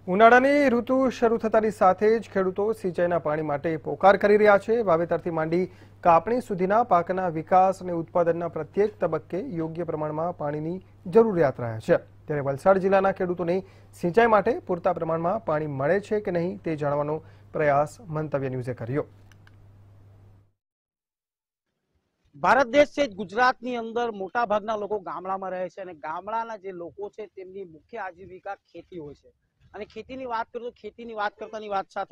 ઉનાળાની ઋતુ શરૂ થતાની સાથે જ ખેડૂતો સિંચાઈના પાણી માટે પોકાર કરી રહ્યા છે। વાવેતરથી માંડી કાપણી સુધીના પાકના વિકાસ અને ઉત્પાદનના પ્રત્યેક તબક્કે યોગ્ય પ્રમાણમાં પાણીની જરૂરિયાત રહે છે। ત્યારે વલસાડ જિલ્લાના ખેડૂતોને સિંચાઈ માટે પૂરતા પ્રમાણમાં પાણી મળે છે કે નહીં તે જાણવાનો પ્રયાસ મંતવ્ય ન્યૂઝે કર્યો। ભારત દેશ છે ગુજરાतની અંદર મોટા ભાગના લોકો ગામડામાં રહે છે અને ગામડાના જે લોકો છે તેમની મુખ્ય આજીવિકા ખેતી હોય છે અને ખેતીની વાત કરું તો ખેતીની વાત કરતાની વાત સાથે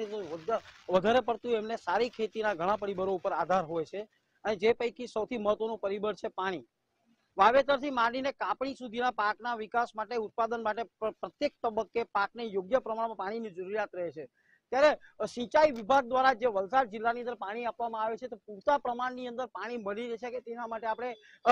વધારે પડતું એમને સારી ખેતીના ઘણા પરિબળો ઉપર આધાર હોય છે અને જે પૈકી સૌથી મહત્વનું પરિબળ છે પાણી। વાવેતરથી માંડીને કાપણી સુધીના પાકના વિકાસ માટે ઉત્પાદન માટે પ્રત્યેક તબક્કે પાકને યોગ્ય પ્રમાણમાં પાણીની જરૂરિયાત રહે છે। ત્યારે સિંચાઈ વિભાગ દ્વારા જે વલસાડ જિલ્લાની અંદર પાણી આપવામાં આવે છે તો પૂરતા પ્રમાણની અંદર પાણી મળી રહેશે કે તેના માટે આપણે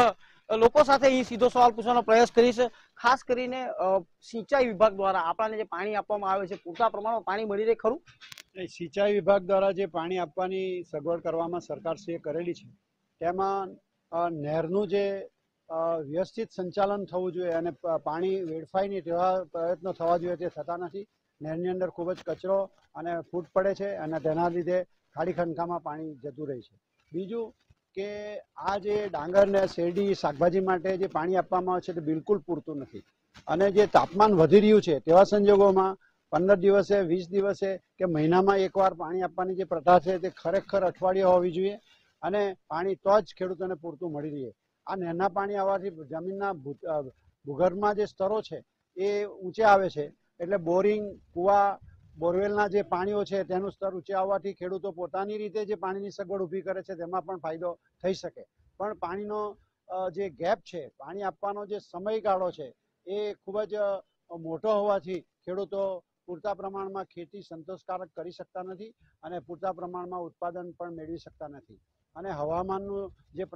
લોકો સાથે અહીં સીધો સવાલ પૂછવાનો પ્રયાસ કરીશું। ખાસ કરીને સિંચાઈ વિભાગ દ્વારા આપણને જે પાણી આપવામાં આવે છે પૂરતા પ્રમાણમાં પાણી મળી રહે ખરું? સિંચાઈ વિભાગ દ્વારા જે પાણી આપવાની સગવડ કરવામાં સરકારશ્રીએ કરેલી છે તેમાં નહેરનું જે વ્યવસ્થિત સંચાલન થવું જોઈએ અને પાણી વેડફાય નહીં તેવા પ્રયત્નો થવા જોઈએ તે થતા નથી। નહેરની અંદર ખૂબ જ કચરો અને ફૂટ પડે છે અને તેના લીધે ખાડી ખનકામાં પાણી જતું રહે છે। બીજું કે આ જે ડાંગર ને શેરડી શાકભાજી માટે જે પાણી આપવામાં આવે છે તે બિલકુલ પૂરતું નથી અને જે તાપમાન વધી રહ્યું છે તેવા સંજોગોમાં 15 દિવસે 20 દિવસે કે મહિનામાં એકવાર પાણી આપવાની જે પ્રથા છે તે ખરેખર અઠવાડિયે હોવી જોઈએ અને પાણી તો જ ખેડૂતોને પૂરતું મળી રહે। આ નહેરના પાણી આવવાથી જમીનના ભૂગર્ભમાં જે સ્તરો છે એ ઊંચે આવે છે એટલે બોરિંગ કુવા બોરવેલના જે પાણીઓ છે તેનું સ્તર ઊંચે આવવાથી ખેડૂતો પોતાની રીતે જે પાણીની સગવડ ઊભી કરે છે તેમાં પણ ફાયદો થઈ શકે। પણ પાણીનો જે ગેપ છે પાણી આપવાનો જે સમયગાળો છે એ ખૂબ જ મોટો હોવાથી ખેડૂતો પૂરતા પ્રમાણમાં ખેતી સંતોષકારક કરી શકતા નથી અને પૂરતા પ્રમાણમાં ઉત્પાદન પણ મેળવી શકતા નથી અને હવામાનનું જે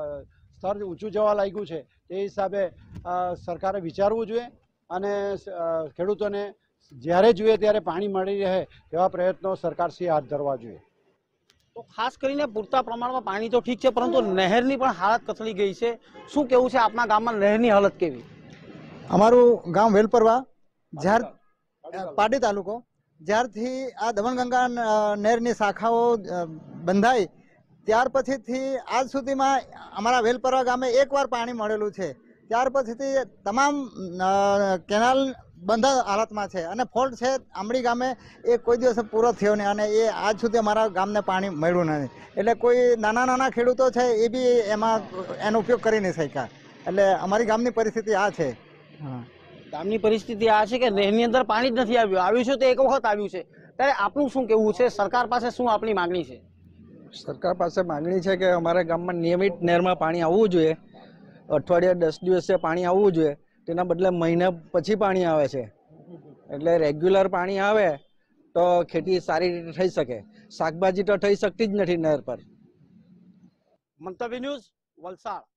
સ્તર ઊંચું જવા લાગ્યું છે તે હિસાબે સરકારે વિચારવું જોઈએ અને ખેડૂતોને જ્યારે જોઈએ ત્યારે પાણી મળી રહે તેવા પ્રયત્નો સરકારશ્રીએ હાથ ધરવા જોઈએ। તો ખાસ કરીને પૂરતા પ્રમાણમાં પાણી તો ઠીક છે પરંતુ નહેરની પણ હાલત કથળી ગઈ છે। શું કેવું છે આપના ગામમાં નહેરની હાલત કેવી? અમારું ગામ વેલપરવા પાડી તાલુકો જ્યારથી આ દમણગંગા નહેરની શાખાઓ બંધાઈ ત્યાર પછીથી આજ સુધીમાં અમારા વેલપરવા ગામે એકવાર પાણી મળેલું છે। ત્યાર પછીથી તમામ કેનાલ બંધ હાલતમાં છે અને ફોલ્ટ છે આંબડી ગામે એ કોઈ દિવસ પૂરો થયો નહીં અને એ આજ સુધી અમારા ગામને પાણી મળ્યું નથી એટલે કોઈ નાના ખેડૂતો છે એ બી એમાં એનો ઉપયોગ કરી નહીં શક્યા। એટલે અમારી ગામની પરિસ્થિતિ આ છે। ગામની પરિસ્થિતિ આ છે કે નહેરની અંદર પાણી જ નથી આવ્યું છે તો એક વખત આવ્યું છે ત્યારે આપનું શું કેવું છે? સરકાર પાસે શું આપની માંગણી છે? સરકાર પાસે માંગણી છે કે અમારા ગામમાં નિયમિત નહેરમાં પાણી આવવું જોઈએ। અઠવાડિયા 10 દિવસે પાણી આવવું જોઈએ, તેના બદલે મહિના પછી પાણી આવે છે એટલે રેગ્યુલર પાણી આવે તો ખેતી સારી રીતે થઈ શકે। શાકભાજી તો થઈ શકતી જ નથી નહેર પર। મંતવ્ય ન્યૂઝ વલસાડ।